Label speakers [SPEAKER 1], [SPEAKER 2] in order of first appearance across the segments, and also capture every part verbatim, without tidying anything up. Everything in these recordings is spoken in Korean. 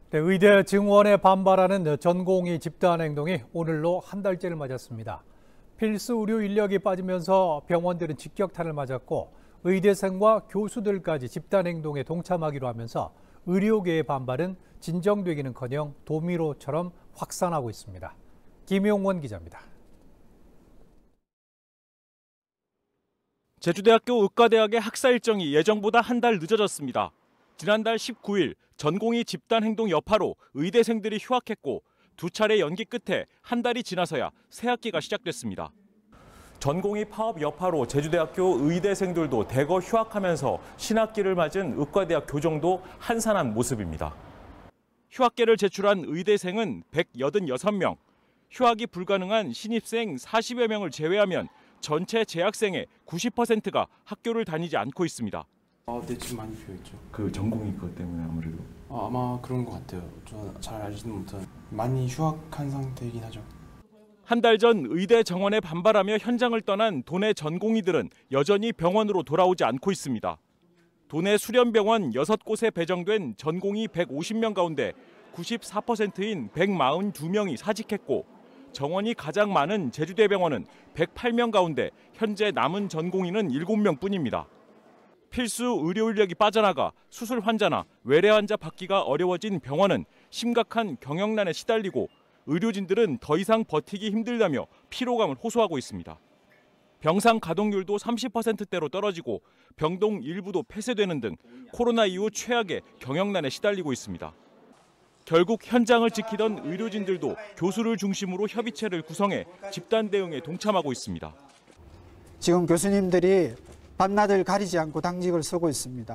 [SPEAKER 1] 네, 의대 증원에 반발하는 전공의 집단 행동이 오늘로 한 달째를 맞았습니다. 필수 의료 인력이 빠지면서 병원들은 직격탄을 맞았고 의대생과 교수들까지 집단 행동에 동참하기로 하면서 의료계의 반발은 진정되기는커녕 도미노처럼 확산하고 있습니다. 김용원 기자입니다.
[SPEAKER 2] 제주대학교 의과대학의 학사 일정이 예정보다 한 달 늦어졌습니다. 지난달 십구 일 전공의 집단 행동 여파로 의대생들이 휴학했고 두 차례 연기 끝에 한 달이 지나서야 새 학기가 시작됐습니다. 전공의 파업 여파로 제주대학교 의대생들도 대거 휴학하면서 신학기를 맞은 의과대학 교정도 한산한 모습입니다. 휴학계를 제출한 의대생은 백팔십육 명, 휴학이 불가능한 신입생 사십여 명을 제외하면 전체 재학생의 구십 퍼센트가 학교를 다니지 않고 있습니다.
[SPEAKER 3] 아, 네, 지금 많이 비어있죠.
[SPEAKER 2] 그 전공이 그것 때문에 아무래도?
[SPEAKER 3] 아, 아마 그런 것 같아요. 저 잘 알지는 못한 많이 휴학한 상태이긴 하죠.
[SPEAKER 2] 한 달 전 의대 정원에 반발하며 현장을 떠난 도내 전공의들은 여전히 병원으로 돌아오지 않고 있습니다. 도내 수련병원 여섯 곳에 배정된 전공의 백오십 명 가운데 구십사 퍼센트인 백사십이 명이 사직했고 정원이 가장 많은 제주대병원은 백팔 명 가운데 현재 남은 전공의는 일곱 명뿐입니다. 필수 의료 인력이 빠져나가 수술 환자나 외래 환자 받기가 어려워진 병원은 심각한 경영난에 시달리고 의료진들은 더 이상 버티기 힘들다며 피로감을 호소하고 있습니다. 병상 가동률도 삼십 퍼센트대로 떨어지고 병동 일부도 폐쇄되는 등 코로나 이후 최악의 경영난에 시달리고 있습니다. 결국 현장을 지키던 의료진들도 교수를 중심으로 협의체를 구성해 집단 대응에 동참하고 있습니다.
[SPEAKER 4] 지금 교수님들이 밤낮을 가리지 않고 당직을 서고 있습니다.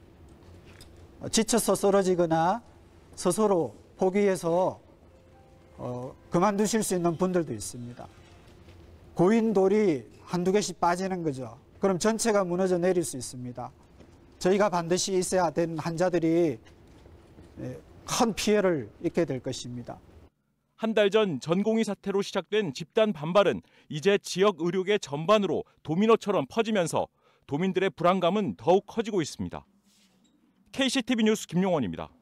[SPEAKER 4] 지쳐서 쓰러지거나 스스로 포기해서 어, 그만두실 수 있는 분들도 있습니다. 고인돌이 한두 개씩 빠지는 거죠. 그럼 전체가 무너져 내릴 수 있습니다. 저희가 반드시 있어야 되는 환자들이 큰 피해를 입게 될 것입니다.
[SPEAKER 2] 한 달 전 전공의 사태로 시작된 집단 반발은 이제 지역 의료계 전반으로 도미노처럼 퍼지면서 도민들의 불안감은 더욱 커지고 있습니다. 케이씨티비 뉴스 김용원입니다.